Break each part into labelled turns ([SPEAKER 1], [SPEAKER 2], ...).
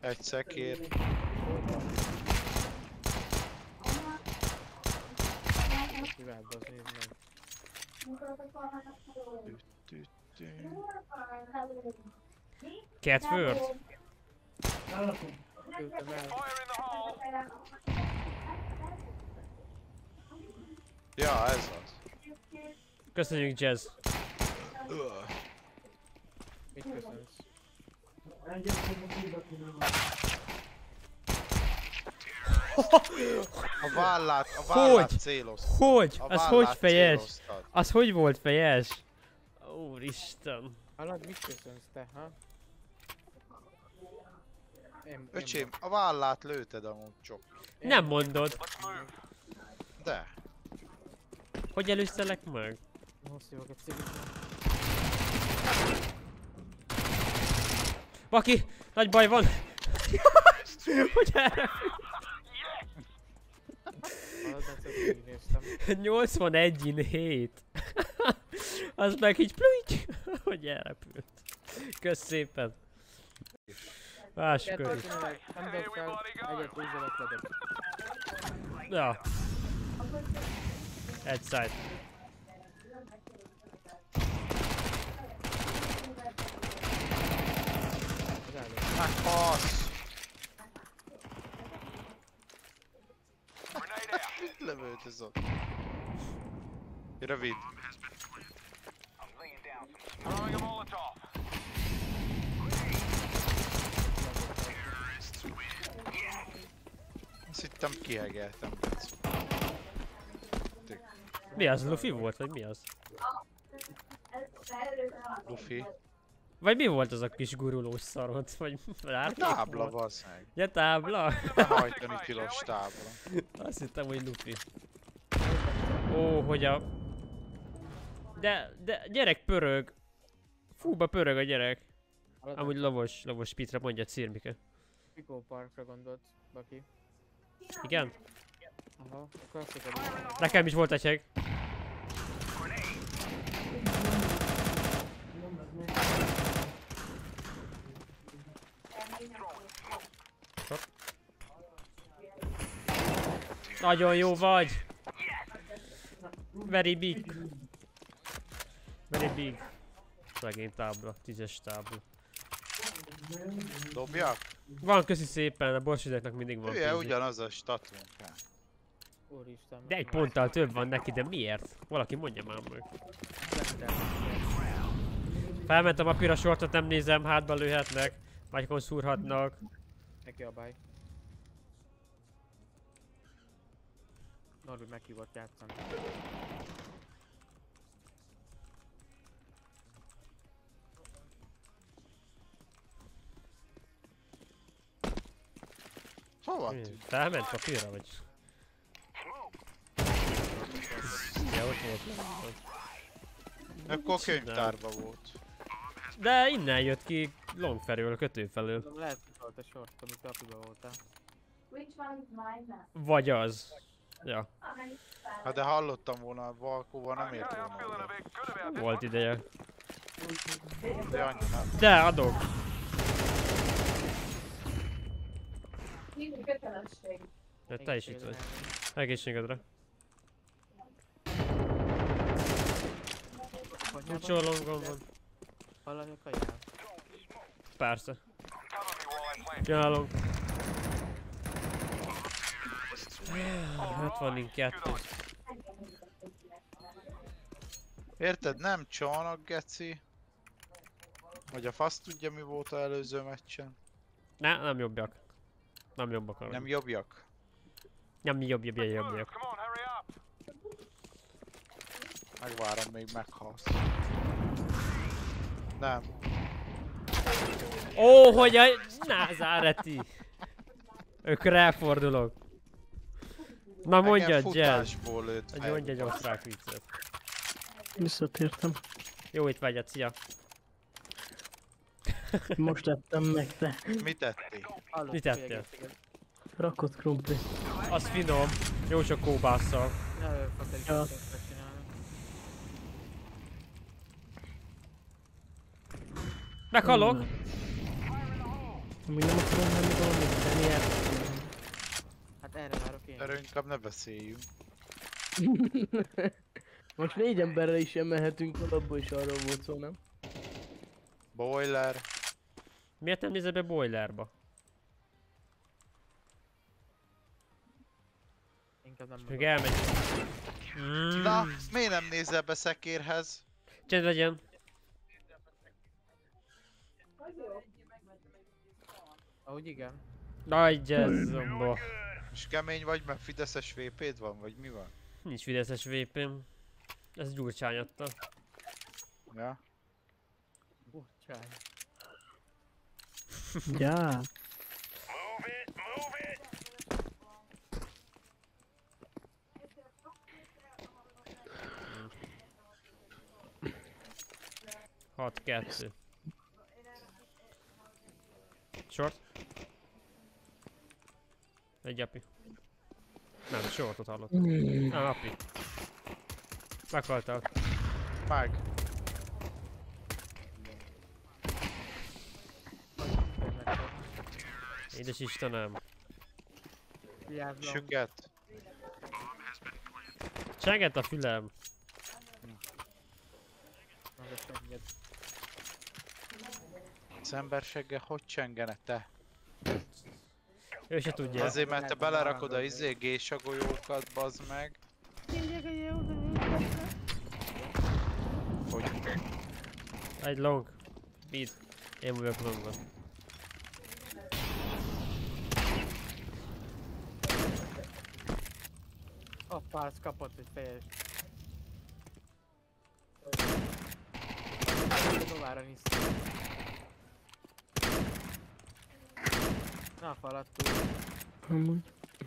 [SPEAKER 1] Egy szekér.
[SPEAKER 2] Kivált, az nézd meg.
[SPEAKER 3] Catford?
[SPEAKER 2] Küldtem el.
[SPEAKER 1] Ja, ez az.
[SPEAKER 3] Köszönjük, Jazz.
[SPEAKER 2] Mit köszönsz?
[SPEAKER 1] A vállát céloztad.
[SPEAKER 3] Hogy?
[SPEAKER 1] A
[SPEAKER 3] Az
[SPEAKER 1] vállát
[SPEAKER 3] hogy fejes?
[SPEAKER 1] céloztad.
[SPEAKER 3] Az hogy volt fejes? Úristen.
[SPEAKER 2] Hallod, mit köszönsz te, ha?
[SPEAKER 1] Öcsém, a vállát lőted amúgy csak.
[SPEAKER 3] Nem mondod.
[SPEAKER 1] De.
[SPEAKER 3] Hogy előztelek meg?
[SPEAKER 2] Most szívok egy cigit.
[SPEAKER 3] Vaki! Nagy baj van! Hogy erre?
[SPEAKER 2] Hallod, egyszer így néztem.
[SPEAKER 3] 81-in 7. Az meg így plügy! Hogy elrepült. Kösz szépen. Másik
[SPEAKER 2] Kettőt
[SPEAKER 3] is.
[SPEAKER 2] tényleg, nem dob fel, egyet húzzanak, ledob.
[SPEAKER 3] Ja. Egy side.
[SPEAKER 2] Az elő.
[SPEAKER 1] Megfasz! Mit lövöld ott? Rövid. Azt hittem kihegeltem.
[SPEAKER 3] Mi az? Luffy volt? Vagy mi az?
[SPEAKER 1] Luffy.
[SPEAKER 3] Vagy mi volt az a kis gurulós szarod? Vagy
[SPEAKER 1] A
[SPEAKER 3] árnyék
[SPEAKER 1] tábla,
[SPEAKER 3] volt?
[SPEAKER 1] bassz meg.
[SPEAKER 3] Ja, tábla?
[SPEAKER 1] Behajtani tilos tábla.
[SPEAKER 3] Azt hittem, hogy Luffy. Ó, hogy a... De gyerek pörög. Fúba pörög a gyerek. Amúgy lovos Pitra mondja Cirmike.
[SPEAKER 2] Pico Parkra gondolt, Baki.
[SPEAKER 3] Igen?
[SPEAKER 2] Aha, a klasszikai.
[SPEAKER 3] Nekem is volt egy heg. Nagyon jó vagy! Very big! Very big! Szegény tábla, 10-es tábla.
[SPEAKER 1] Dobjak?
[SPEAKER 3] Van, köszi szépen, a borsideknek mindig van.
[SPEAKER 1] Hülye,
[SPEAKER 3] pénzük.
[SPEAKER 1] ugyanaz a statunk.
[SPEAKER 2] Úristen.
[SPEAKER 3] De egy ponttal több van neki, de miért? Valaki mondja már meg. Felmentem a piros sortot, nem nézem, hátba lőhetnek. Mágykon szúrhatnak.
[SPEAKER 2] Neki a báj. Norbi meghívott játszani.
[SPEAKER 1] Hova tűnt?
[SPEAKER 3] Felment a pirra, vagy? Ja, ott volt.
[SPEAKER 1] Akkor könyvtárba volt.
[SPEAKER 3] De innen jött ki long felől, kötő felől.
[SPEAKER 2] Tudom, lehet, hogy volt a sort, amit apiba voltál.
[SPEAKER 3] Vagy az. Ja,
[SPEAKER 1] Hát de hallottam volna, a Valkóval nem ért volna oda.
[SPEAKER 3] volt ideje.
[SPEAKER 1] De annyi nem.
[SPEAKER 3] De adok. De te is itt vagy. Egészségedre. Utcsó longon van.
[SPEAKER 2] Hallani a kajál?
[SPEAKER 3] Persze. Jönálom. 72.
[SPEAKER 1] Érted? Nem csónak, geci. Vagy a fasz tudja mi volt az előző meccsen.
[SPEAKER 3] Ne, nem jobbak. Nem jobbak arra.
[SPEAKER 1] Nem jobbjak.
[SPEAKER 3] Nem jobbjak.
[SPEAKER 1] Megvárom, még meghalsz. Nem.
[SPEAKER 3] Ó, hogy a... Názáreti! Ők ráfordulok. Na mondja,
[SPEAKER 1] Engem
[SPEAKER 3] Jazz.
[SPEAKER 1] futásból lőtt
[SPEAKER 3] Hogy
[SPEAKER 1] fel.
[SPEAKER 3] mondja egy osztrák viccet.
[SPEAKER 4] Visszatértem.
[SPEAKER 3] Jó itt vagy, szia.
[SPEAKER 4] Most ettem meg te.
[SPEAKER 1] Mit ettél?
[SPEAKER 2] Hallott,
[SPEAKER 3] Mit
[SPEAKER 2] hogy
[SPEAKER 3] ettél?
[SPEAKER 2] egészséget.
[SPEAKER 4] Rakott krumpli.
[SPEAKER 3] Az finom. Jó sok kóbásszal.
[SPEAKER 2] Ne ő fakad is
[SPEAKER 4] Ja.
[SPEAKER 2] ezt csinálni.
[SPEAKER 3] Meghalok.
[SPEAKER 4] Amíg nem akarom menni valamit tenni,
[SPEAKER 2] Hát erre várok én.
[SPEAKER 1] Erről inkább ne beszéljünk.
[SPEAKER 4] Most 4 emberrel is emelhetünk, alapból is arról volt szó, nem?
[SPEAKER 1] Boiler.
[SPEAKER 3] Miért nem nézel be boilerba?
[SPEAKER 2] Inkább nem
[SPEAKER 3] Meg
[SPEAKER 2] mondom.
[SPEAKER 3] elmegy.
[SPEAKER 1] Na, miért nem nézel be szekérhez?
[SPEAKER 3] Csend legyen.
[SPEAKER 2] Ahogy igen.
[SPEAKER 3] Nagy jazzomba.
[SPEAKER 1] És kemény vagy, mert fideszes VP-d van, vagy mi van?
[SPEAKER 3] Nincs fideszes VP-m. Ez Gyurcsány adta.
[SPEAKER 1] Ja.
[SPEAKER 2] Bocsánat.
[SPEAKER 4] Ja.
[SPEAKER 3] Hat, kettő. Short. Egy api. Nem, shortot hallott. Nem, api. Meghaltál.
[SPEAKER 1] Meg.
[SPEAKER 3] Édes Istenem.
[SPEAKER 2] Vigyázz, long.
[SPEAKER 1] Süket.
[SPEAKER 3] Csengett a fülem.
[SPEAKER 2] Meg a segget.
[SPEAKER 1] Az emberseggel hogy csengene te?
[SPEAKER 3] Ő se tudja.
[SPEAKER 1] Azért mert te belerakod a gésagolyókat, bazd meg. Hogy
[SPEAKER 3] Egy long. Mid. Én vagyok longban.
[SPEAKER 2] Hoppá, az kapott egy fejes. Továra niszti. Na, falat túl.
[SPEAKER 4] Amúgy.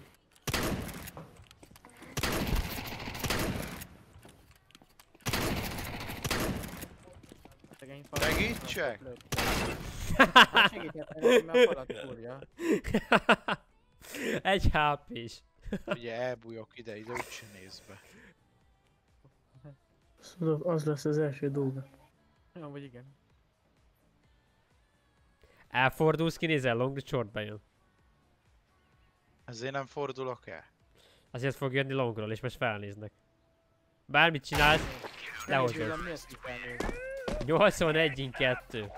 [SPEAKER 2] Szegény falat.
[SPEAKER 1] Segítsek?
[SPEAKER 2] Hát segített neki, mert a falat fúrja.
[SPEAKER 3] Egy HP-s.
[SPEAKER 1] Ugye elbújok ide úgyse néz be.
[SPEAKER 4] Szóval az lesz az első dolga.
[SPEAKER 2] Ja, vagy igen.
[SPEAKER 3] Elfordulsz, kinézel long, short bejön.
[SPEAKER 1] Ezért nem fordulok el.
[SPEAKER 3] Azért fog jönni longról, és most felnéznek. Bármit csinálsz, lehozod.
[SPEAKER 2] Mi ezt kifelnéz?
[SPEAKER 3] 81-in 2.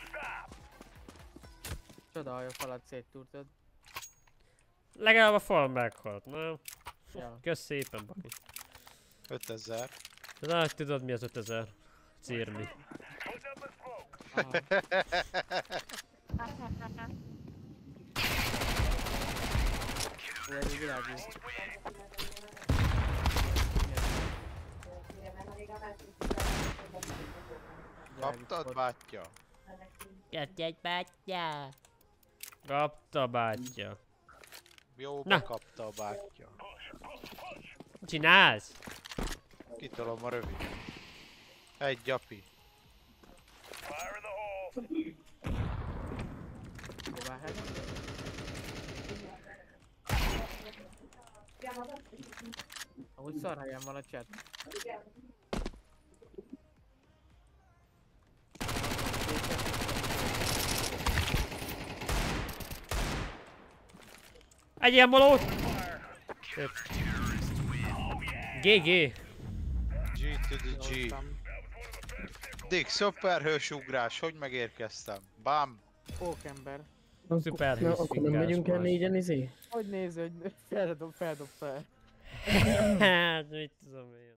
[SPEAKER 2] Csoda, hogy a falat széttúrtad.
[SPEAKER 3] Legalább a fal meghalt, nem?
[SPEAKER 2] Ja.
[SPEAKER 3] Kösz szépen, baki.
[SPEAKER 1] 5000.
[SPEAKER 3] Na, tudod mi az 5000? Círmi.
[SPEAKER 2] Aha. Ú, ez egy világos.
[SPEAKER 1] Kaptad, bátya?
[SPEAKER 3] Kapj egy bátya. Kapta bátya.
[SPEAKER 1] Jó,
[SPEAKER 3] Na.
[SPEAKER 1] bekapta a bátya.
[SPEAKER 3] Csinálsz?
[SPEAKER 1] Kitolom a rövid. Egy gyapi.
[SPEAKER 2] Hová hát? Amúgy szar helyen van a chat.
[SPEAKER 3] Egy ilyen molót! GG.
[SPEAKER 1] G to the G. Dick, szuperhős ugrás, hogy megérkeztem? Bám!
[SPEAKER 2] Pókember.
[SPEAKER 3] Szuper
[SPEAKER 4] Na,
[SPEAKER 3] hős
[SPEAKER 4] akkor nem
[SPEAKER 3] fingás
[SPEAKER 4] megyünk el
[SPEAKER 3] vagy.
[SPEAKER 4] 4-en izé?
[SPEAKER 2] Hogy néz, hogy feldob fel.
[SPEAKER 3] Hát, mit tudom én.